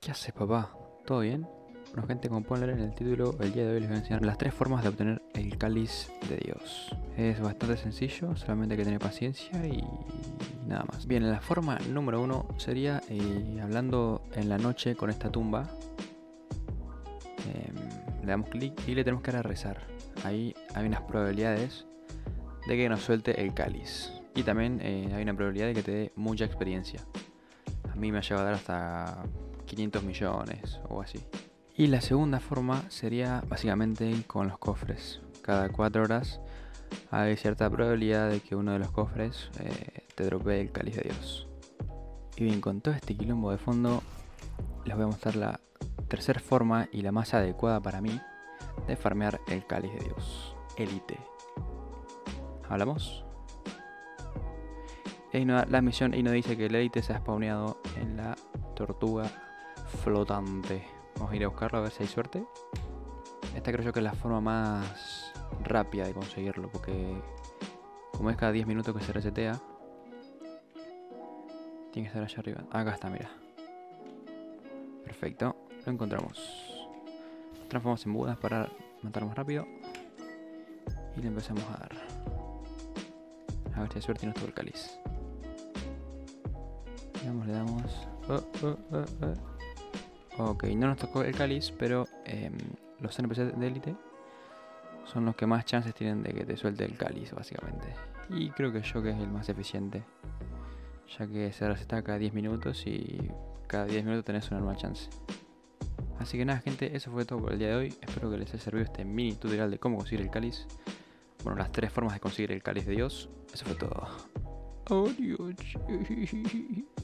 ¿Qué haces, papá? ¿Todo bien? Bueno, gente, como pueden leer en el título, el día de hoy les voy a enseñar las 3 formas de obtener el cáliz de Dios. Es bastante sencillo, solamente hay que tener paciencia y nada más. Bien, la forma número 1 sería hablando en la noche con esta tumba. Le damos clic y le tenemos que dar a rezar. Ahí hay unas probabilidades de que nos suelte el cáliz. Y también hay una probabilidad de que te dé mucha experiencia. A mí me ha llegado a dar hasta 500 millones o así. Y la segunda forma sería básicamente con los cofres. Cada 4 horas hay cierta probabilidad de que uno de los cofres te dropee el cáliz de Dios. Y bien, con todo este quilombo de fondo, les voy a mostrar la tercera forma y la más adecuada para mí de farmear el cáliz de Dios. Élite. ¿Hablamos? La misión y nos dice que el élite se ha spawneado en la tortuga flotante. Vamos a ir a buscarlo a ver si hay suerte. Esta creo yo que es la forma más rápida de conseguirlo, porque como es cada 10 minutos que se resetea, tiene que estar allá arriba. Acá está, mira. Perfecto, lo encontramos. Nos transformamos en Budas para matar más rápido. Y le empezamos a dar. A ver si hay suerte y nos toca el cáliz. Le damos. Ok, no nos tocó el cáliz, pero los NPC de élite son los que más chances tienen de que te suelte el cáliz, básicamente. Y creo que yo que es el más eficiente, ya que se reseta cada 10 minutos y cada 10 minutos tenés una nueva chance. Así que nada, gente, eso fue todo por el día de hoy. Espero que les haya servido este mini tutorial de cómo conseguir el cáliz. Bueno, las 3 formas de conseguir el cáliz de Dios. Eso fue todo. Adiós.